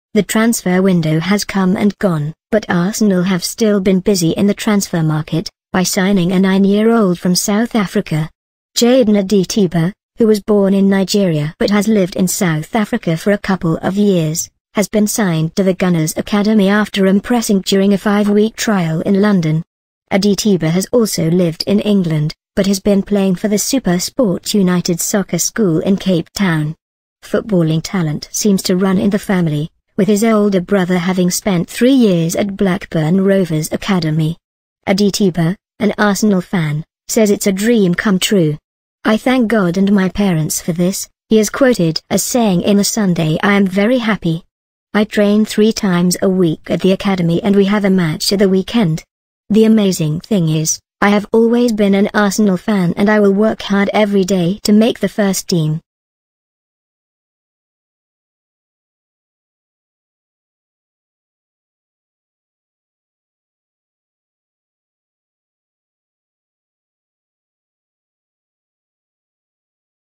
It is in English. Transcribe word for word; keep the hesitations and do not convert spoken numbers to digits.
The transfer window has come and gone, but Arsenal have still been busy in the transfer market, by signing a nine-year-old from South Africa. Jaden Adetiba, who was born in Nigeria but has lived in South Africa for a couple of years, has been signed to the Gunners Academy after impressing during a five-week trial in London. Adetiba has also lived in England, but has been playing for the SuperSport United Soccer School in Cape Town. Footballing talent seems to run in the family, with his older brother having spent three years at Blackburn Rovers Academy. Adetiba, an Arsenal fan, says it's a dream come true. "I thank God and my parents for this," he is quoted as saying in a Sunday, "I am very happy. I train three times a week at the academy and we have a match at the weekend. The amazing thing is, I have always been an Arsenal fan and I will work hard every day to make the first team."